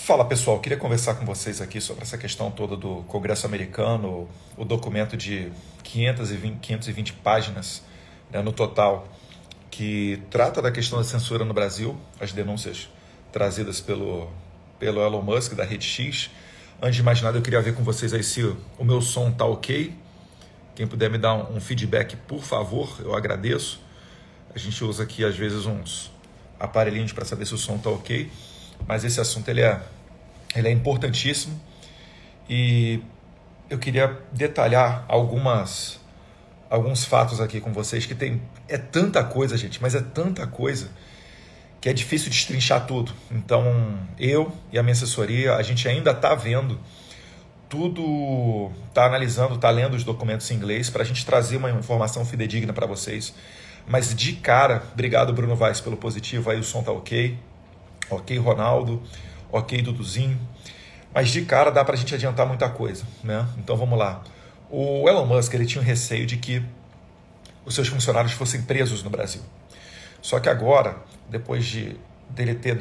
Fala pessoal, queria conversar com vocês aqui sobre essa questão toda do Congresso americano, o documento de 520 páginas, né, no total, que trata da questão da censura no Brasil, as denúncias trazidas pelo Elon Musk da Rede X. Antes de mais nada, eu queria ver com vocês aí se o meu som tá ok. Quem puder me dar um feedback, por favor, eu agradeço. A gente usa aqui às vezes uns aparelhinhos para saber se o som tá ok. Mas esse assunto ele é importantíssimo e eu queria detalhar alguns fatos aqui com vocês, que é tanta coisa, gente, mas é tanta coisa que é difícil destrinchar tudo. Então, eu e a minha assessoria, a gente ainda está vendo tudo, está analisando, está lendo os documentos em inglês para a gente trazer uma informação fidedigna para vocês. Mas de cara, obrigado Bruno Vaz pelo positivo, aí o som tá ok. Ok, Ronaldo, ok, Duduzinho, mas de cara dá para a gente adiantar muita coisa, né? Então vamos lá. O Elon Musk ele tinha um receio de que os seus funcionários fossem presos no Brasil. Só que agora, depois dele ter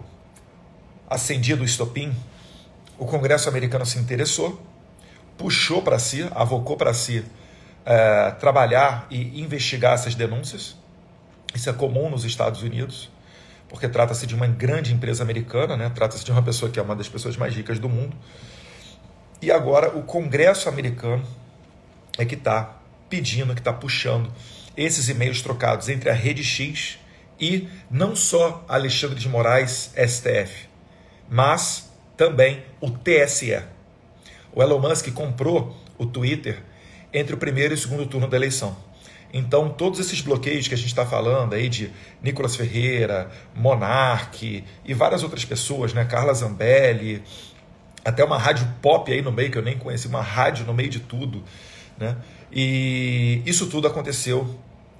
acendido o estopim, o Congresso americano se interessou, puxou para si, avocou para si trabalhar e investigar essas denúncias. Isso é comum nos Estados Unidos, porque trata-se de uma grande empresa americana, né? Trata-se de uma pessoa que é uma das pessoas mais ricas do mundo. E agora o Congresso americano é que está pedindo, que está puxando esses e-mails trocados entre a Rede X e não só Alexandre de Moraes, STF, mas também o TSE. O Elon Musk comprou o Twitter entre o primeiro e o segundo turno da eleição. Então, todos esses bloqueios que a gente está falando aí de Nicolas Ferreira, Monark e várias outras pessoas, né? Carla Zambelli, até uma rádio pop aí no meio, que eu nem conheci, uma rádio no meio de tudo, né? E isso tudo aconteceu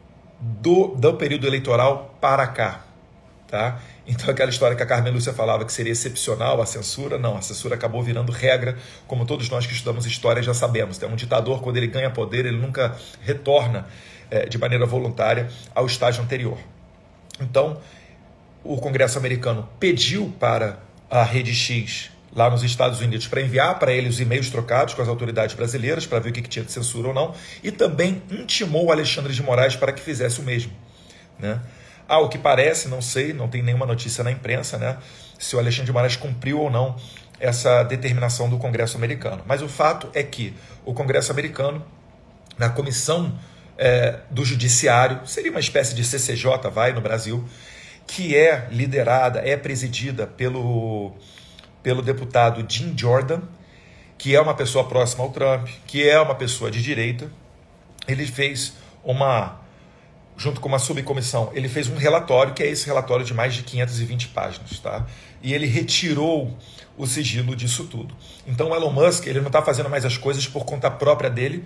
do período eleitoral para cá, tá? Então, aquela história que a Carmen Lúcia falava que seria excepcional a censura, não, a censura acabou virando regra, como todos nós que estudamos história já sabemos. Tem um ditador, quando ele ganha poder, ele nunca retorna de maneira voluntária ao estágio anterior. Então, o Congresso americano pediu para a Rede X, lá nos Estados Unidos, para enviar para ele os e-mails trocados com as autoridades brasileiras, para ver o que tinha de censura ou não, e também intimou o Alexandre de Moraes para que fizesse o mesmo, né? O que parece, não sei, não tem nenhuma notícia na imprensa, né, se o Alexandre de Moraes cumpriu ou não essa determinação do Congresso americano. Mas o fato é que o Congresso americano, na comissão do Judiciário, seria uma espécie de CCJ, no Brasil, que é liderada, é presidida pelo deputado Jim Jordan, que é uma pessoa próxima ao Trump, que é uma pessoa de direita. Ele fez junto com uma subcomissão, ele fez um relatório, que é esse relatório de mais de 520 páginas, tá? E ele retirou o sigilo disso tudo. Então o Elon Musk, ele não está fazendo mais as coisas por conta própria dele,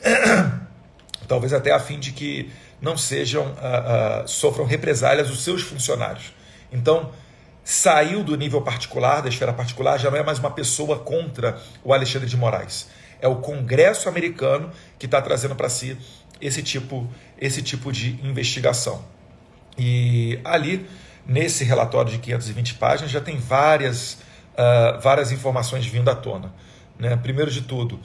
talvez até a fim de que não sofram represálias os seus funcionários. Então, saiu do nível particular, da esfera particular, já não é mais uma pessoa contra o Alexandre de Moraes. É o Congresso americano que está trazendo para si esse tipo de investigação. E ali, nesse relatório de 520 páginas, já tem várias informações vindo à tona, né? Primeiro de tudo,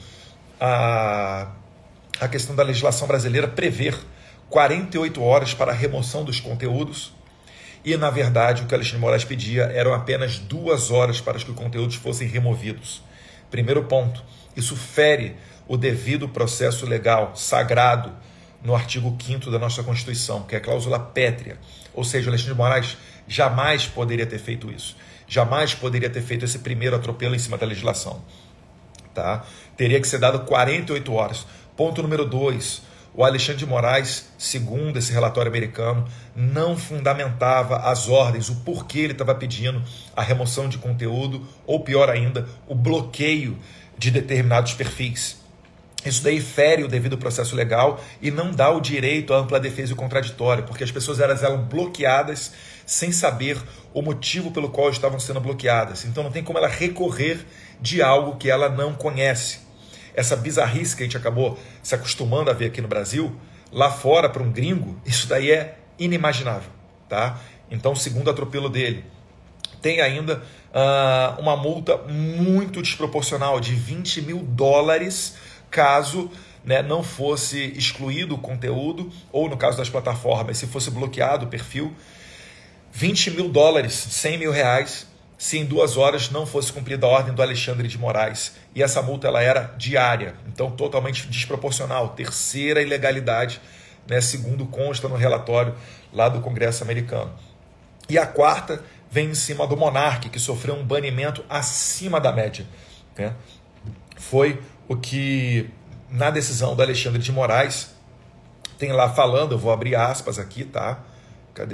a questão da legislação brasileira prever 48 horas para a remoção dos conteúdos, e, na verdade, o que Alexandre de Moraes pedia eram apenas 2 horas para que os conteúdos fossem removidos. Primeiro ponto, isso fere o devido processo legal sagrado no artigo 5º da nossa Constituição, que é a cláusula pétrea. Ou seja, o Alexandre de Moraes jamais poderia ter feito isso. Jamais poderia ter feito esse primeiro atropelo em cima da legislação, tá? Teria que ser dado 48 horas. Ponto número 2. O Alexandre de Moraes, segundo esse relatório americano, não fundamentava as ordens, o porquê ele estava pedindo a remoção de conteúdo, ou pior ainda, o bloqueio de determinados perfis. Isso daí fere o devido processo legal e não dá o direito à ampla defesa e o contraditório, porque as pessoas eram bloqueadas sem saber o motivo pelo qual estavam sendo bloqueadas. Então não tem como ela recorrer de algo que ela não conhece. Essa bizarrice que a gente acabou se acostumando a ver aqui no Brasil, lá fora, para um gringo, isso daí é inimaginável, tá? Então, segundo atropelo dele, tem ainda uma multa muito desproporcional de $20 mil caso, né, não fosse excluído o conteúdo, ou no caso das plataformas, se fosse bloqueado o perfil. $20 mil, R$100 mil, se em 2 horas não fosse cumprida a ordem do Alexandre de Moraes. E essa multa ela era diária, então totalmente desproporcional, terceira ilegalidade, né, segundo consta no relatório lá do Congresso americano. E a quarta vem em cima do Monark, que sofreu um banimento acima da média, né? Foi o que, na decisão do Alexandre de Moraes, tem lá falando, eu vou abrir aspas aqui, tá? Cadê?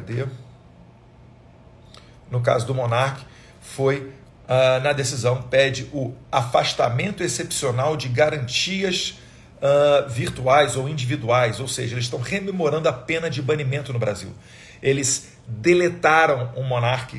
No caso do Monark, foi, na decisão, pede o afastamento excepcional de garantias virtuais ou individuais, ou seja, eles estão rememorando a pena de banimento no Brasil. Eles deletaram o Monark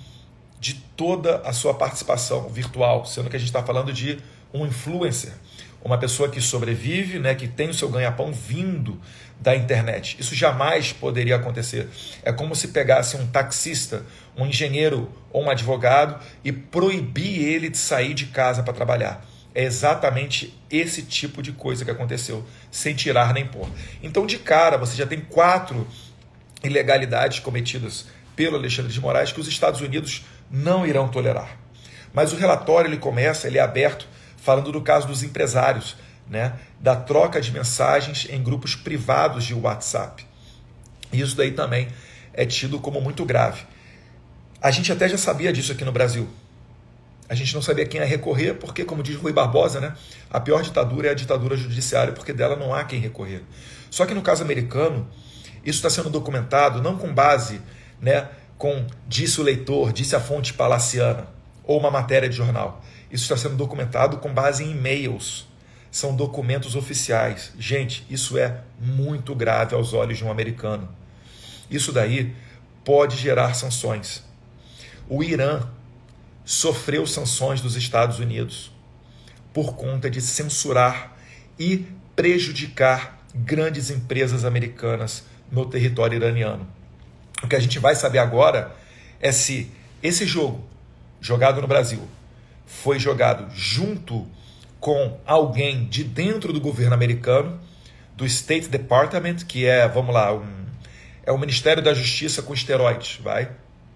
de toda a sua participação virtual, sendo que a gente está falando de um influencer, uma pessoa que sobrevive, né, que tem o seu ganha-pão vindo da internet. Isso jamais poderia acontecer. É como se pegasse um taxista, um engenheiro ou um advogado e proibir ele de sair de casa para trabalhar. É exatamente esse tipo de coisa que aconteceu, sem tirar nem pôr. Então, de cara, você já tem 4 ilegalidades cometidas pelo Alexandre de Moraes que os Estados Unidos não irão tolerar. Mas o relatório ele é aberto falando do caso dos empresários, né, da troca de mensagens em grupos privados de WhatsApp. Isso daí também é tido como muito grave. A gente até já sabia disso aqui no Brasil. A gente não sabia quem ia recorrer, porque, como diz Rui Barbosa, né, a pior ditadura é a ditadura judiciária, porque dela não há quem recorrer. Só que no caso americano, isso está sendo documentado não com base, né, com disse o leitor, disse a fonte palaciana, ou uma matéria de jornal. Isso está sendo documentado com base em e-mails. São documentos oficiais. Gente, isso é muito grave aos olhos de um americano. Isso daí pode gerar sanções. O Irã sofreu sanções dos Estados Unidos por conta de censurar e prejudicar grandes empresas americanas no território iraniano. O que a gente vai saber agora é se esse jogo, jogado no Brasil, foi jogado junto com alguém de dentro do governo americano, do State Department, que é, vamos lá, é o Ministério da Justiça com esteroides, vai?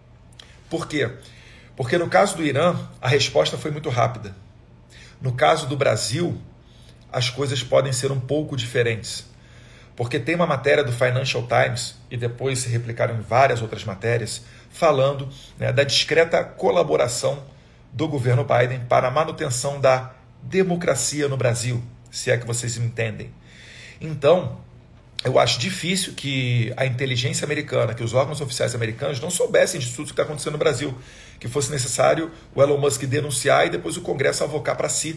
Por quê? Porque no caso do Irã, a resposta foi muito rápida. No caso do Brasil, as coisas podem ser um pouco diferentes. Porque tem uma matéria do Financial Times, e depois se replicaram em várias outras matérias, falando, né, da discreta colaboração do governo Biden para a manutenção da democracia no Brasil, se é que vocês me entendem. Então, eu acho difícil que a inteligência americana, que os órgãos oficiais americanos não soubessem de tudo que está acontecendo no Brasil, que fosse necessário o Elon Musk denunciar e depois o Congresso avocar para si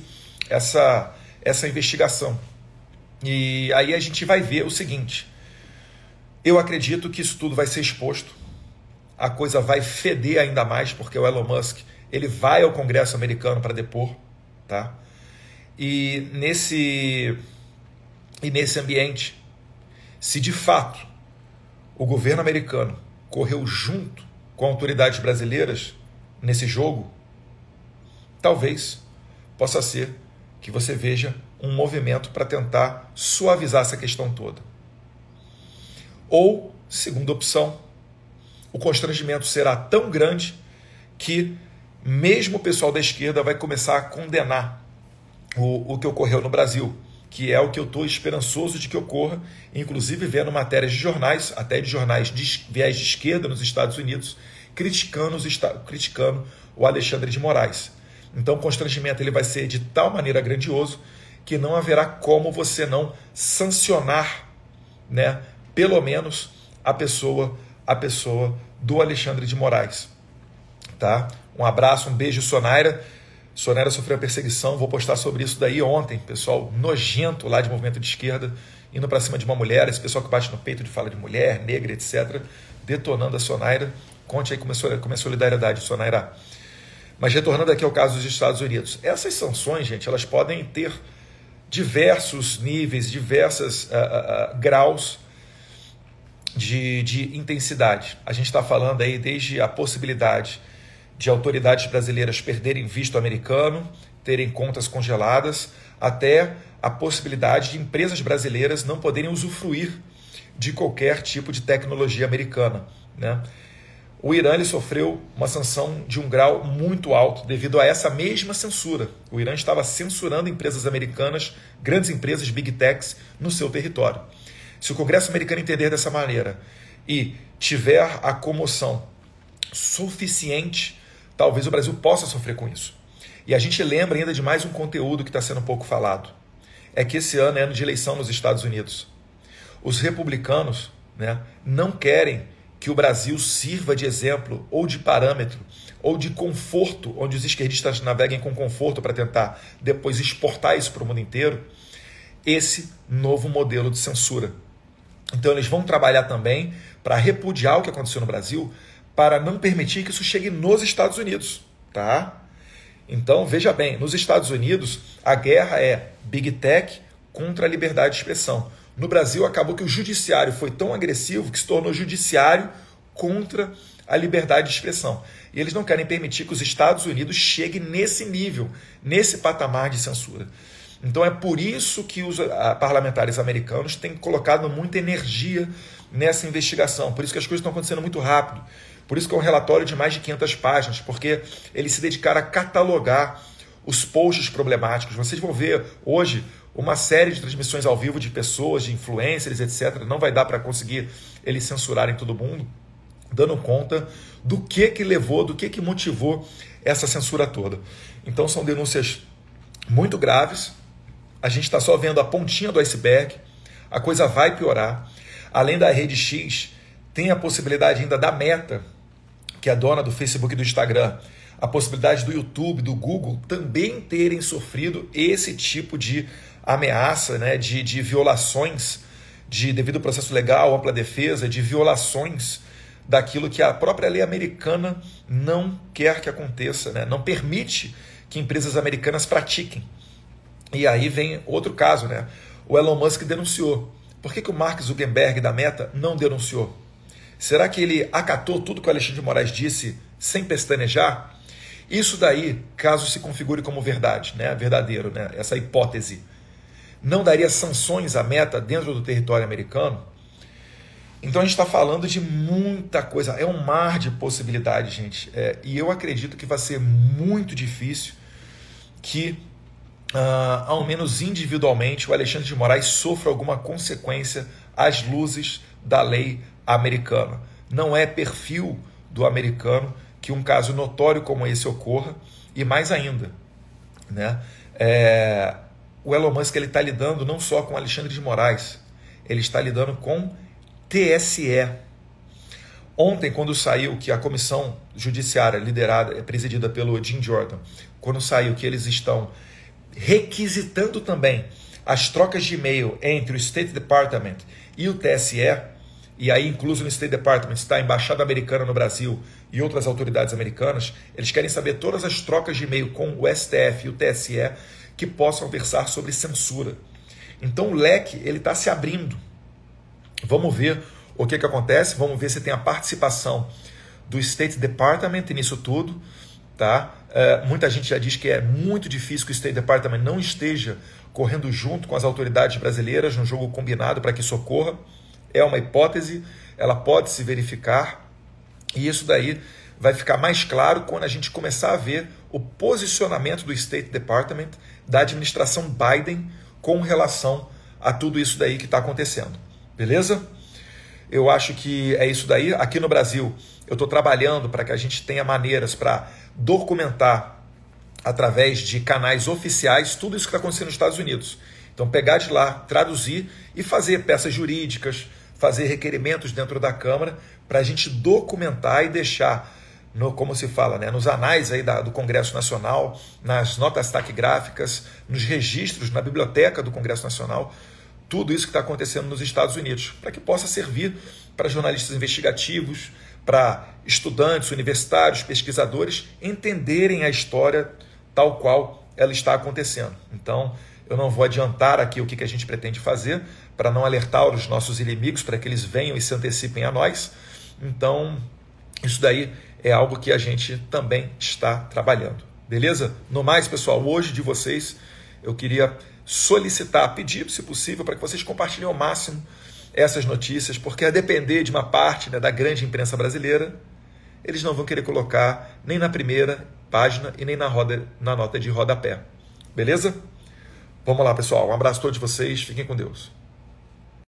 essa investigação. E aí a gente vai ver o seguinte: eu acredito que isso tudo vai ser exposto, a coisa vai feder ainda mais, porque o Elon Musk ele vai ao Congresso americano para depor, tá? E nesse ambiente, se de fato o governo americano correu junto com autoridades brasileiras nesse jogo, talvez possa ser que você veja um movimento para tentar suavizar essa questão toda. Ou, segunda opção, o constrangimento será tão grande que mesmo o pessoal da esquerda vai começar a condenar o que ocorreu no Brasil, que é o que eu estou esperançoso de que ocorra, inclusive vendo matérias de jornais, até de jornais de viés de esquerda nos Estados Unidos, criticando o Alexandre de Moraes. Então o constrangimento ele vai ser de tal maneira grandioso que não haverá como você não sancionar, né, pelo menos a pessoa do Alexandre de Moraes. Tá? Um abraço, um beijo, Sonaira. Sonaira sofreu perseguição, vou postar sobre isso daí ontem, pessoal nojento lá de movimento de esquerda, indo para cima de uma mulher, esse pessoal que bate no peito de fala de mulher, negra, etc., detonando a Sonaira. Conte aí como é solidariedade, Sonaira. Mas retornando aqui ao caso dos Estados Unidos, essas sanções, gente, elas podem ter diversos níveis, diversos graus, de intensidade. A gente está falando aí desde a possibilidade de autoridades brasileiras perderem visto americano, terem contas congeladas, até a possibilidade de empresas brasileiras não poderem usufruir de qualquer tipo de tecnologia americana, né? O Irã ele sofreu uma sanção de um grau muito alto devido a essa mesma censura. O Irã estava censurando empresas americanas, grandes empresas, big techs, no seu território. Se o Congresso americano entender dessa maneira e tiver a comoção suficiente, talvez o Brasil possa sofrer com isso. E a gente lembra ainda de mais um conteúdo que está sendo pouco falado. É que esse ano é ano de eleição nos Estados Unidos. Os republicanos, né, não querem que o Brasil sirva de exemplo ou de parâmetro ou de conforto, onde os esquerdistas naveguem com conforto para tentar depois exportar isso para o mundo inteiro, esse novo modelo de censura. Então eles vão trabalhar também para repudiar o que aconteceu no Brasil, para não permitir que isso chegue nos Estados Unidos, tá? Então, veja bem, nos Estados Unidos, a guerra é Big Tech contra a liberdade de expressão. No Brasil, acabou que o judiciário foi tão agressivo que se tornou judiciário contra a liberdade de expressão. E eles não querem permitir que os Estados Unidos cheguem nesse nível, nesse patamar de censura. Então é por isso que os parlamentares americanos têm colocado muita energia nessa investigação. Por isso que as coisas estão acontecendo muito rápido. Por isso que é um relatório de mais de 500 páginas, porque eles se dedicaram a catalogar os posts problemáticos. Vocês vão ver hoje uma série de transmissões ao vivo de pessoas, de influencers, etc. Não vai dar para conseguir eles censurarem todo mundo, dando conta do que levou, do que motivou essa censura toda. Então são denúncias muito graves. A gente está só vendo a pontinha do iceberg. A coisa vai piorar. Além da Rede X, tem a possibilidade ainda da Meta, que é dona do Facebook e do Instagram, a possibilidade do YouTube, do Google, também terem sofrido esse tipo de ameaça, né, de violações de devido ao processo legal, ampla defesa, de violações daquilo que a própria lei americana não quer que aconteça, né, não permite que empresas americanas pratiquem. E aí vem outro caso, né? O Elon Musk denunciou. Por que o Mark Zuckerberg da Meta não denunciou? Será que ele acatou tudo que o Alexandre de Moraes disse sem pestanejar? Isso daí, caso se configure como verdade, né? Verdadeiro, né? Essa hipótese, não daria sanções à Meta dentro do território americano? Então a gente está falando de muita coisa, é um mar de possibilidades, gente. E eu acredito que vai ser muito difícil que, ao menos individualmente, o Alexandre de Moraes sofra alguma consequência às luzes da lei americana. Não é perfil do americano que um caso notório como esse ocorra, e mais ainda, né? O Elon Musk está lidando não só com Alexandre de Moraes, ele está lidando com TSE. Ontem, quando saiu que a comissão judiciária liderada, presidida pelo Jim Jordan, quando saiu que eles estão requisitando também as trocas de e-mail entre o State Department e o TSE, e aí incluso no State Department está a Embaixada Americana no Brasil e outras autoridades americanas, eles querem saber todas as trocas de e-mail com o STF e o TSE que possam versar sobre censura. Então o leque ele está se abrindo. Vamos ver o que acontece, vamos ver se tem a participação do State Department nisso tudo, tá? Muita gente já diz que é muito difícil que o State Department não esteja correndo junto com as autoridades brasileiras no jogo combinado para que isso ocorra. É uma hipótese, ela pode se verificar, e isso daí vai ficar mais claro quando a gente começar a ver o posicionamento do State Department, da administração Biden, com relação a tudo isso daí que está acontecendo. Beleza? Eu acho que é isso daí. Aqui no Brasil, eu estou trabalhando para que a gente tenha maneiras para documentar através de canais oficiais tudo isso que está acontecendo nos Estados Unidos. Então, pegar de lá, traduzir e fazer peças jurídicas, fazer requerimentos dentro da Câmara para a gente documentar e deixar, como se fala, né, nos anais aí do Congresso Nacional, nas notas taquigráficas, nos registros, na biblioteca do Congresso Nacional, tudo isso que está acontecendo nos Estados Unidos, para que possa servir para jornalistas investigativos, para estudantes, universitários, pesquisadores entenderem a história tal qual ela está acontecendo. Então, eu não vou adiantar aqui o que a gente pretende fazer, para não alertar os nossos inimigos, para que eles venham e se antecipem a nós. Então, isso daí é algo que a gente também está trabalhando. Beleza? No mais, pessoal, hoje de vocês, eu queria solicitar, pedir, se possível, para que vocês compartilhem ao máximo essas notícias, porque a depender de uma parte, né, da grande imprensa brasileira, eles não vão querer colocar nem na primeira página e nem na nota de rodapé. Beleza? Vamos lá, pessoal. Um abraço a todos vocês. Fiquem com Deus.